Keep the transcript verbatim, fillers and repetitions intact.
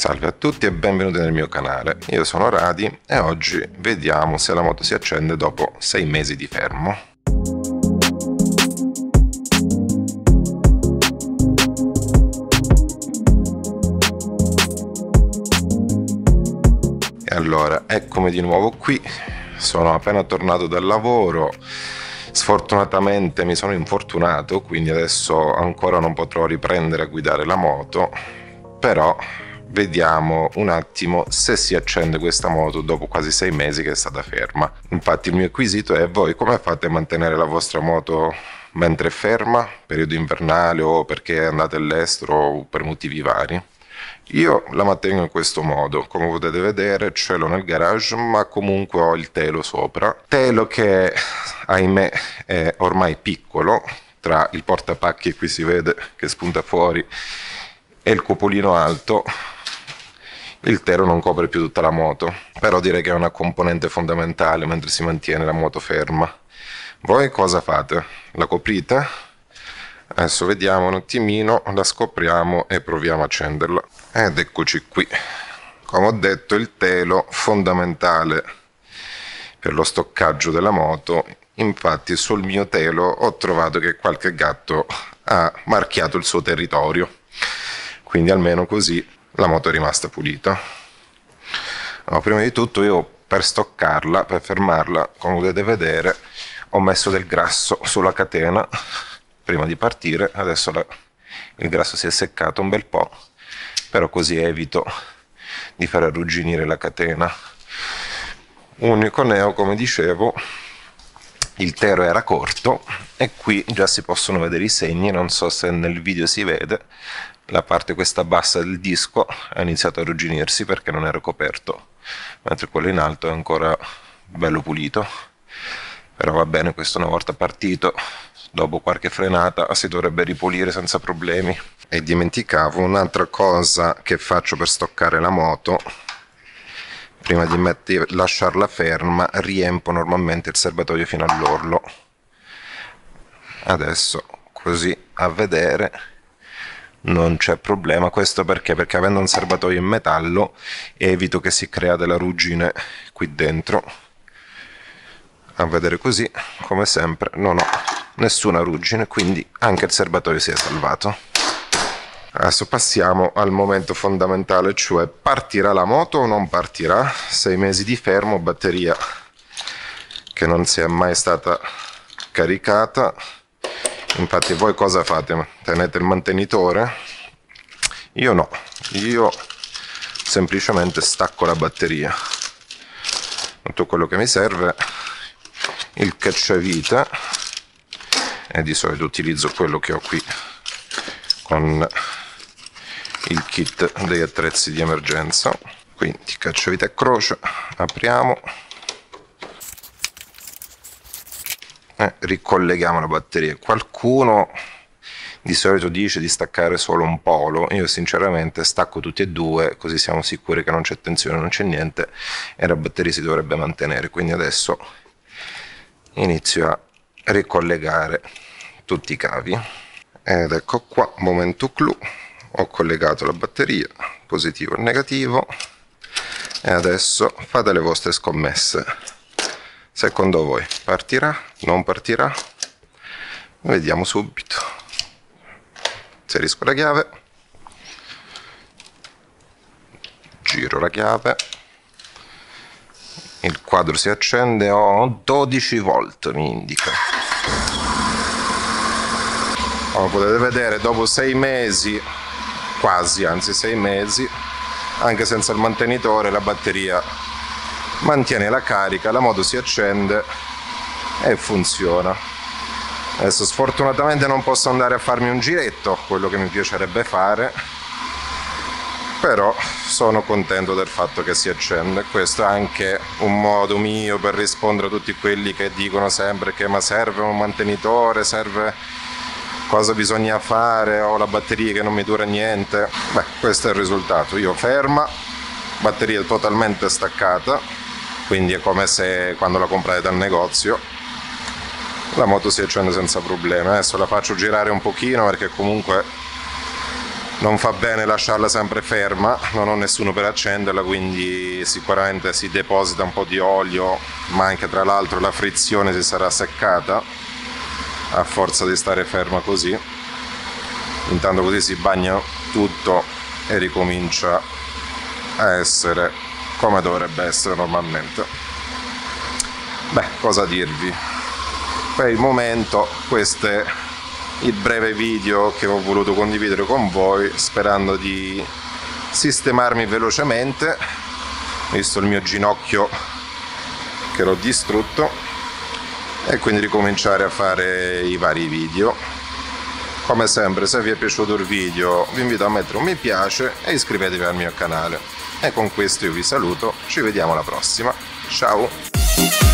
Salve a tutti e benvenuti nel mio canale, io sono Radi e oggi vediamo se la moto si accende dopo sei mesi di fermo. E allora, eccomi di nuovo qui, sono appena tornato dal lavoro, sfortunatamente mi sono infortunato, quindi adesso ancora non potrò riprendere a guidare la moto, però vediamo un attimo se si accende questa moto dopo quasi sei mesi che è stata ferma. Infatti il mio quesito è: voi come fate a mantenere la vostra moto mentre è ferma, periodo invernale o perché andate all'estero o per motivi vari? Io la mantengo in questo modo, come potete vedere ce l'ho nel garage, ma comunque ho il telo sopra, telo che ahimè è ormai piccolo, tra il portapacchi, qui si vede che spunta fuori, e il cupolino alto. Il telo non copre più tutta la moto, però direi che è una componente fondamentale mentre si mantiene la moto ferma. Voi cosa fate? La coprite? Adesso vediamo un attimino, la scopriamo e proviamo a accenderla. Ed eccoci qui. Come ho detto, il telo fondamentale per lo stoccaggio della moto. Infatti sul mio telo ho trovato che qualche gatto ha marchiato il suo territorio, quindi almeno così la moto è rimasta pulita. Allora, prima di tutto io per stoccarla, per fermarla, come potete vedere, ho messo del grasso sulla catena prima di partire. Adesso la, il grasso si è seccato un bel po', però così evito di far arrugginire la catena. Unico neo, come dicevo, il telo era corto e qui già si possono vedere i segni, non so se nel video si vede, la parte questa bassa del disco ha iniziato a arrugginirsi perché non era coperto, mentre quello in alto è ancora bello pulito. Però va bene, questo una volta partito, dopo qualche frenata si dovrebbe ripulire senza problemi. E dimenticavo un'altra cosa che faccio per stoccare la moto: prima di metter, lasciarla ferma, riempo normalmente il serbatoio fino all'orlo. Adesso così a vedere non c'è problema. Questo perché? Perché avendo un serbatoio in metallo evito che si crea della ruggine qui dentro. A vedere così, come sempre, non ho nessuna ruggine, quindi anche il serbatoio si è salvato. Adesso passiamo al momento fondamentale, cioè partirà la moto o non partirà? Sei mesi di fermo, batteria che non si è mai stata caricata. Infatti voi cosa fate? Tenete il mantenitore? Io no, io semplicemente stacco la batteria. Tutto quello che mi serve, il cacciavite, e di solito utilizzo quello che ho qui con il kit degli attrezzi di emergenza. Quindi cacciavite a croce, apriamo e ricolleghiamo la batteria. Qualcuno di solito dice di staccare solo un polo, io sinceramente stacco tutti e due, così siamo sicuri che non c'è tensione, non c'è niente e la batteria si dovrebbe mantenere. Quindi adesso inizio a ricollegare tutti i cavi ed ecco qua, momento clou, ho collegato la batteria, positivo e negativo, e adesso fate le vostre scommesse. Secondo voi partirà? Non partirà? Vediamo subito. Inserisco la chiave, giro la chiave, il quadro si accende, ho dodici volt, mi indica. Come potete vedere, dopo sei mesi, quasi, anzi sei mesi, anche senza il mantenitore, la batteria mantiene la carica, la moto si accende e funziona. Adesso sfortunatamente non posso andare a farmi un giretto, quello che mi piacerebbe fare, però sono contento del fatto che si accende. Questo è anche un modo mio per rispondere a tutti quelli che dicono sempre che ma serve un mantenitore, serve, cosa bisogna fare, ho la batteria che non mi dura niente. Beh, questo è il risultato. Io ferma, batteria totalmente staccata, quindi è come se quando la comprate dal negozio, la moto si accende senza problemi. Adesso la faccio girare un pochino perché comunque non fa bene lasciarla sempre ferma, non ho nessuno per accenderla, quindi sicuramente si deposita un po' di olio, ma anche tra l'altro la frizione si sarà seccata a forza di stare ferma così. Intanto così si bagna tutto e ricomincia a essere come dovrebbe essere normalmente. Beh, cosa dirvi? Per il momento questo è il breve video che ho voluto condividere con voi, sperando di sistemarmi velocemente, visto il mio ginocchio che l'ho distrutto, e quindi ricominciare a fare i vari video. Come sempre, se vi è piaciuto il video vi invito a mettere un mi piace e iscrivetevi al mio canale. E con questo io vi saluto, ci vediamo alla prossima, ciao!